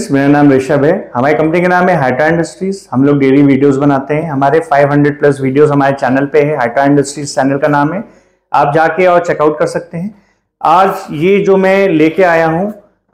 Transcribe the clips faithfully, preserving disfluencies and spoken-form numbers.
Friends, मेरा नाम ऋषभ है। हमारी कंपनी का नाम है हाइट्रा इंडस्ट्रीज। हम लोग डेली वीडियोस बनाते हैं। हमारे पाँच सौ प्लस वीडियोस हमारे चैनल पे है। हाइट्रा इंडस्ट्रीज चैनल का नाम है, आप जाके और चेकआउट कर सकते हैं। आज ये जो मैं लेके आया हूँ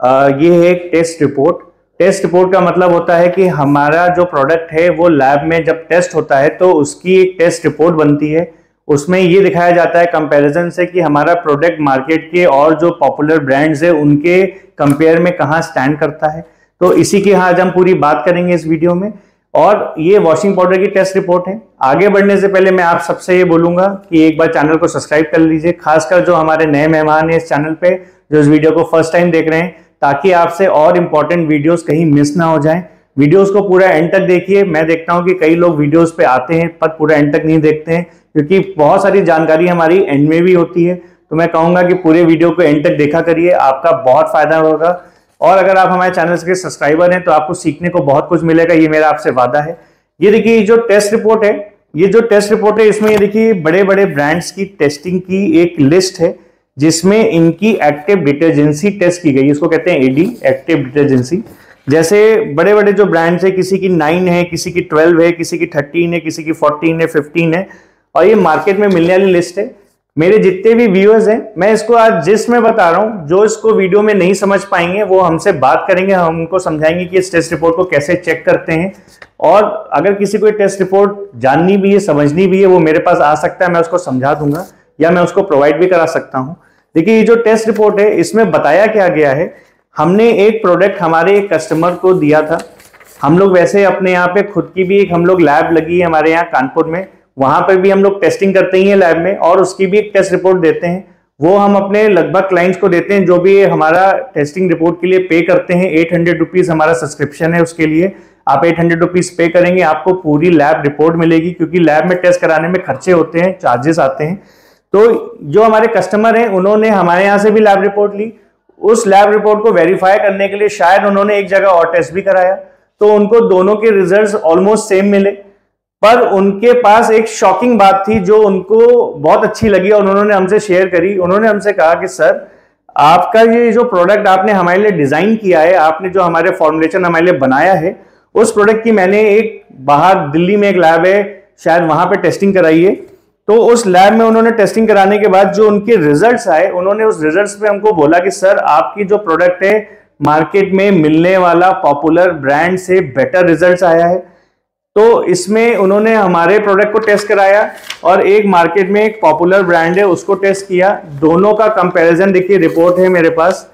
ये है एक टेस्ट रिपोर्ट। टेस्ट रिपोर्ट का मतलब होता है कि हमारा जो प्रोडक्ट है वो लैब में जब टेस्ट होता है तो उसकी एक टेस्ट रिपोर्ट बनती है। उसमें ये दिखाया जाता है कंपैरिजन से कि हमारा प्रोडक्ट मार्केट के और जो पॉपुलर ब्रांड्स है उनके कंपेयर में कहाँ स्टैंड करता है। तो इसी की आज हम पूरी बात करेंगे इस वीडियो में। और ये वॉशिंग पाउडर की टेस्ट रिपोर्ट है। आगे बढ़ने से पहले मैं आप सबसे ये बोलूंगा कि एक बार चैनल को सब्सक्राइब कर लीजिए, खासकर जो हमारे नए मेहमान हैं इस चैनल पे, जो इस वीडियो को फर्स्ट टाइम देख रहे हैं, ताकि आपसे और इंपॉर्टेंट वीडियोस कहीं मिस ना हो जाएं। वीडियोस को पूरा एंड तक देखिए। मैं देखता हूं कि कई लोग वीडियोस पे आते हैं पर पूरा एंड तक नहीं देखते हैं, क्योंकि बहुत सारी जानकारी हमारी एंड में भी होती है। तो मैं कहूंगा कि पूरे वीडियो को एंड तक देखा करिए, आपका बहुत फायदा होगा। और अगर आप हमारे चैनल के सब्सक्राइबर हैं तो आपको सीखने को बहुत कुछ मिलेगा, ये मेरा आपसे वादा है। ये देखिए जो टेस्ट रिपोर्ट है, ये जो टेस्ट रिपोर्ट है इसमें ये देखिए बड़े बड़े ब्रांड्स की टेस्टिंग की एक लिस्ट है, जिसमें इनकी एक्टिव डिटर्जेंसी टेस्ट की गई। इसको कहते हैं एडी, एक्टिव डिटर्जेंसी। जैसे बड़े बड़े जो ब्रांड्स है, किसी की नाइन है, किसी की ट्वेल्व है, किसी की थर्टीन है, किसी की फोर्टीन है, फिफ्टीन है, और ये मार्केट में मिलने वाली लिस्ट है। मेरे जितने भी व्यूअर्स हैं, मैं इसको आज जिस में बता रहा हूं, जो इसको वीडियो में नहीं समझ पाएंगे वो हमसे बात करेंगे, हम उनको समझाएंगे कि इस टेस्ट रिपोर्ट को कैसे चेक करते हैं। और अगर किसी को टेस्ट रिपोर्ट जाननी भी है, समझनी भी है, वो मेरे पास आ सकता है, मैं उसको समझा दूंगा या मैं उसको प्रोवाइड भी करा सकता हूं। देखिए ये जो टेस्ट रिपोर्ट है इसमें बताया क्या गया है, हमने एक प्रोडक्ट हमारे एक कस्टमर को दिया था। हम लोग वैसे अपने यहाँ पे खुद की भी एक हम लोग लैब लगी है हमारे यहाँ कानपुर में, वहां पर भी हम लोग टेस्टिंग करते ही हैं लैब में, और उसकी भी एक टेस्ट रिपोर्ट देते हैं। वो हम अपने लगभग क्लाइंट्स को देते हैं जो भी हमारा टेस्टिंग रिपोर्ट के लिए पे करते हैं। एट हंड्रेड रुपीज हमारा सब्सक्रिप्शन है, उसके लिए आप एट हंड्रेड रुपीज पे करेंगे, आपको पूरी लैब रिपोर्ट मिलेगी, क्योंकि लैब में टेस्ट कराने में खर्चे होते हैं, चार्जेस आते हैं। तो जो हमारे कस्टमर हैं उन्होंने हमारे यहाँ से भी लैब रिपोर्ट ली। उस लैब रिपोर्ट को वेरीफाई करने के लिए शायद उन्होंने एक जगह और टेस्ट भी कराया, तो उनको दोनों के रिजल्ट्स ऑलमोस्ट सेम मिले। पर उनके पास एक शॉकिंग बात थी जो उनको बहुत अच्छी लगी और उन्होंने हमसे शेयर करी। उन्होंने हमसे कहा कि सर, आपका ये जो प्रोडक्ट आपने हमारे लिए डिजाइन किया है, आपने जो हमारे फॉर्मुलेशन हमारे लिए बनाया है, उस प्रोडक्ट की मैंने एक बाहर दिल्ली में एक लैब है, शायद वहां पे टेस्टिंग कराई है। तो उस लैब में उन्होंने टेस्टिंग कराने के बाद जो उनके रिजल्ट्स आए, उन्होंने उस रिजल्ट्स पे हमको बोला कि सर, आपकी जो प्रोडक्ट है मार्केट में मिलने वाला पॉपुलर ब्रांड से बेटर रिजल्ट्स आया है। तो इसमें उन्होंने हमारे प्रोडक्ट को टेस्ट कराया और एक मार्केट में एक पॉपुलर ब्रांड है उसको टेस्ट किया। दोनों का कंपैरिजन देखिए, रिपोर्ट है मेरे पास।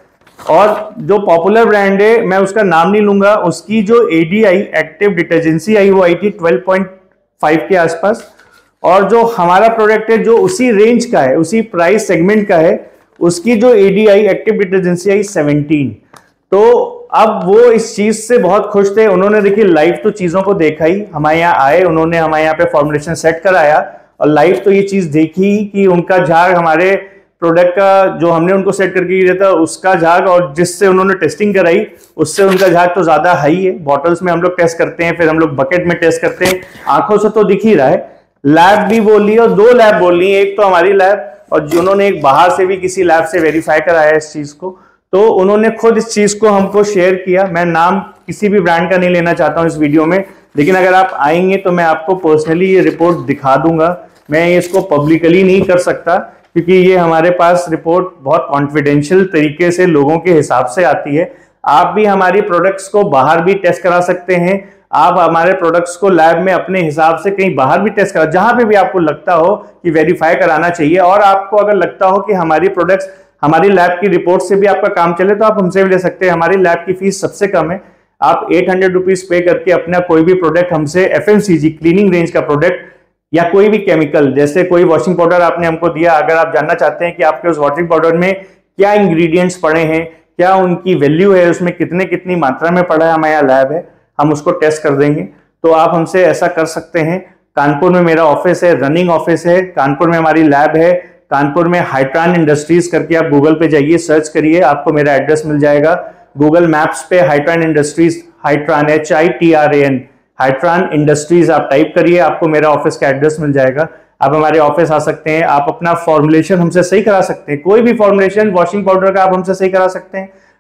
और जो पॉपुलर ब्रांड है, मैं उसका नाम नहीं लूंगा, उसकी जो एडीआई एक्टिव डिटर्जेंसी आई वो आई थी ट्वेल्व पॉइंट फाइव के आसपास। और जो हमारा प्रोडक्ट है जो उसी रेंज का है, उसी प्राइस सेगमेंट का है, उसकी जो ADI active detergency I seventeen. तो अब वो इस चीज से बहुत खुश थे। उन्होंने देखिए लाइव तो चीजों को देखा ही, हमारे यहाँ आए, उन्होंने हमारे यहाँ पे फॉर्मुलेशन सेट कराया और लाइव तो ये चीज देखी कि उनका झाग हमारे प्रोडक्ट का जो हमने उनको सेट करके दिया था उसका झाग और जिससे उन्होंने टेस्टिंग कराई उससे उनका झाग तो ज्यादा हाई है। बॉटल्स में हम लोग टेस्ट करते हैं, फिर हम लोग बकेट में टेस्ट करते हैं, आंखों से तो दिख ही रहा है। लैब भी बोली और दो लैब बोली, एक तो हमारी लैब और जिन्होंने एक बाहर से भी किसी लैब से वेरीफाई कराया इस चीज को। तो उन्होंने खुद इस चीज को हमको शेयर किया। मैं नाम किसी भी ब्रांड का नहीं लेना चाहता हूं इस वीडियो में, लेकिन अगर आप आएंगे तो मैं आपको पर्सनली ये रिपोर्ट दिखा दूंगा। मैं इसको पब्लिकली नहीं कर सकता क्योंकि ये हमारे पास रिपोर्ट बहुत कॉन्फिडेंशियल तरीके से लोगों के हिसाब से आती है। आप भी हमारी प्रोडक्ट्स को बाहर भी टेस्ट करा सकते हैं, आप हमारे प्रोडक्ट्स को लैब में अपने हिसाब से कहीं बाहर भी टेस्ट करा, जहां पे भी आपको लगता हो कि वेरीफाई कराना चाहिए। और आपको अगर लगता हो कि हमारी प्रोडक्ट्स हमारी लैब की रिपोर्ट से भी आपका काम चले तो आप हमसे भी ले सकते हैं। हमारी लैब की फीस सबसे कम है, आप एट हंड्रेड रुपीज पे करके अपना कोई भी प्रोडक्ट हमसे, एफएमसीजी क्लीनिंग रेंज का प्रोडक्ट या कोई भी केमिकल, जैसे कोई वॉशिंग पाउडर आपने हमको दिया, अगर आप जानना चाहते हैं कि आपके उस वॉशिंग पाउडर में क्या इंग्रेडिएंट्स पड़े हैं, क्या उनकी वैल्यू है, उसमें कितने कितनी मात्रा में पड़ा है, हमारे यहाँ लैब है, हम उसको टेस्ट कर देंगे। तो आप हमसे ऐसा कर सकते हैं। कानपुर में मेरा ऑफिस है, रनिंग ऑफिस है, कानपुर में हमारी लैब है। कानपुर में हाइट्रान इंडस्ट्रीज करके आप गूगल पे जाइए, सर्च करिए, आपको मेरा एड्रेस मिल जाएगा। गूगल मैप्स पे Hytran industries, Hytran H I T R A N, Hytran industries आप टाइप करिए, आपको मेरा ऑफिस का एड्रेस मिल जाएगा। आप हमारे ऑफिस आ सकते हैं, आप अपना फॉर्मुलेशन हमसे सही करा सकते हैं, कोई भी फॉर्मुलेशन वॉशिंग पाउडर का आप हमसे सही करा सकते हैं।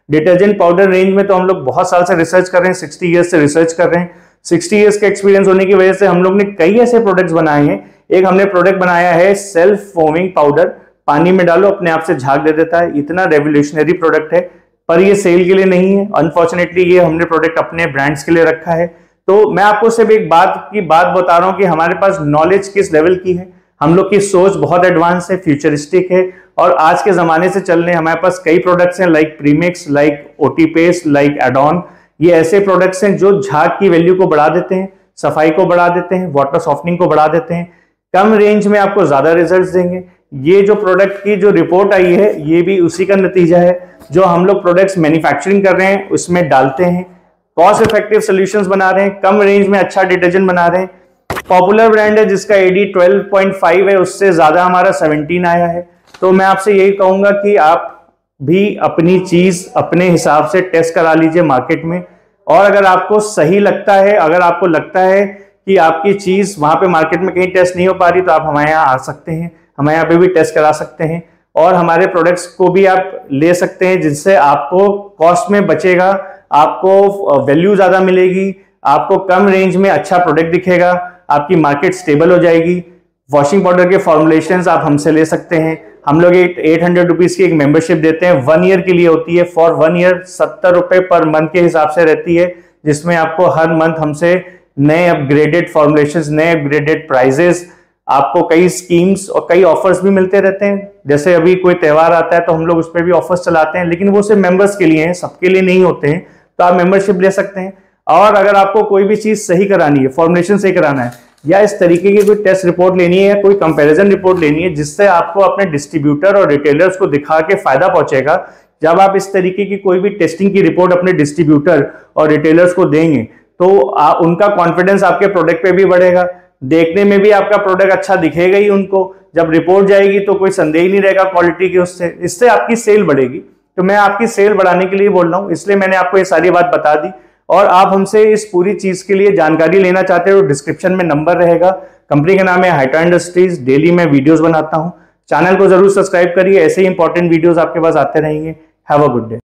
डिटर्जेंट पाउडर रेंज में तो हम लोग बहुत साल से रिसर्च कर रहे हैं, सिक्सटी ईयर्स से रिसर्च कर रहे हैं। सिक्सटी ईयर्स का एक्सपीरियंस होने की वजह से हम लोग ने कई ऐसे प्रोडक्ट्स बनाए हैं। एक हमने प्रोडक्ट बनाया है सेल्फ फोमिंग पाउडर, पानी में डालो अपने आप से झाग दे देता है। इतना रेवोल्यूशनरी प्रोडक्ट है, पर ये सेल के लिए नहीं है। अनफॉर्चुनेटली ये हमने प्रोडक्ट अपने ब्रांड्स के लिए रखा है। तो मैं आपको सिर्फ एक बात की बात बता रहा हूं कि हमारे पास नॉलेज किस लेवल की है। हम लोग की सोच बहुत एडवांस है, फ्यूचरिस्टिक है, और आज के जमाने से चल रहे हमारे पास कई प्रोडक्ट्स हैं, लाइक प्रीमिक्स, लाइक ओटीपेस, लाइक एडॉन। ये ऐसे प्रोडक्ट्स हैं जो झाग की वैल्यू को बढ़ा देते हैं, सफाई को बढ़ा देते हैं, वाटर सॉफ्टनिंग को बढ़ा देते हैं, कम रेंज में आपको ज्यादा रिजल्ट्स देंगे। ये जो प्रोडक्ट की जो रिपोर्ट आई है ये भी उसी का नतीजा है। जो हम लोग प्रोडक्ट्स मैन्युफैक्चरिंग कर रहे हैं उसमें डालते हैं, कॉस्ट इफेक्टिव सॉल्यूशंस बना रहे हैं, कम रेंज में अच्छा डिटर्जेंट बना रहे हैं। पॉपुलर ब्रांड है जिसका एडी ट्वेल्व पॉइंट फाइव है, उससे ज्यादा हमारा सेवनटीन आया है। तो मैं आपसे यही कहूंगा कि आप भी अपनी चीज अपने हिसाब से टेस्ट करा लीजिए मार्केट में, और अगर आपको सही लगता है, अगर आपको लगता है कि आपकी चीज वहां पे मार्केट में कहीं टेस्ट नहीं हो पा रही, तो आप हमारे यहाँ आ सकते हैं, हमारे यहाँ पे भी टेस्ट करा सकते हैं, और हमारे प्रोडक्ट्स को भी आप ले सकते हैं, जिससे आपको कॉस्ट में बचेगा, आपको वैल्यू ज्यादा मिलेगी, आपको कम रेंज में अच्छा प्रोडक्ट दिखेगा, आपकी मार्केट स्टेबल हो जाएगी। वॉशिंग पाउडर के फॉर्मुलेशंस आप हमसे ले सकते हैं। हम लोग एक एट हंड्रेड रुपीज की एक मेंबरशिप देते हैं, वन ईयर के लिए होती है। फॉर वन ईयर सत्तर रुपए पर मंथ के हिसाब से रहती है, जिसमें आपको हर मंथ हमसे नए अपग्रेडेड फॉर्मुलेशंस, नए अपग्रेडेड प्राइजेस, आपको कई स्कीम्स और कई ऑफर्स भी मिलते रहते हैं। जैसे अभी कोई त्यौहार आता है तो हम लोग उस पर भी ऑफर्स चलाते हैं, लेकिन वो सिर्फ मेंबर्स के लिए हैं, सबके लिए नहीं होते हैं। तो आप मेंबरशिप ले सकते हैं। और अगर आपको कोई भी चीज सही करानी है, फॉर्मुलेशन सही कराना है, या इस तरीके की कोई टेस्ट रिपोर्ट लेनी है, या कोई कंपैरिजन रिपोर्ट लेनी है, जिससे आपको अपने डिस्ट्रीब्यूटर और रिटेलर्स को दिखा के फायदा पहुंचेगा, जब आप इस तरीके की कोई भी टेस्टिंग की रिपोर्ट अपने डिस्ट्रीब्यूटर और रिटेलर्स को देंगे, तो आ, उनका कॉन्फिडेंस आपके प्रोडक्ट पे भी बढ़ेगा, देखने में भी आपका प्रोडक्ट अच्छा दिखेगा ही उनको। जब रिपोर्ट जाएगी तो कोई संदेह नहीं रहेगा क्वालिटी की, उससे इससे आपकी सेल बढ़ेगी। तो मैं आपकी सेल बढ़ाने के लिए बोल रहा हूं, इसलिए मैंने आपको ये सारी बात बता दी। और आप हमसे इस पूरी चीज के लिए जानकारी लेना चाहते हो, डिस्क्रिप्शन में नंबर रहेगा। कंपनी का नाम है हाइटा इंडस्ट्रीज। डेली मैं वीडियोस बनाता हूं, चैनल को जरूर सब्सक्राइब करिए, ऐसे ही इंपॉर्टेंट वीडियोस आपके पास आते रहेंगे। Have a good day.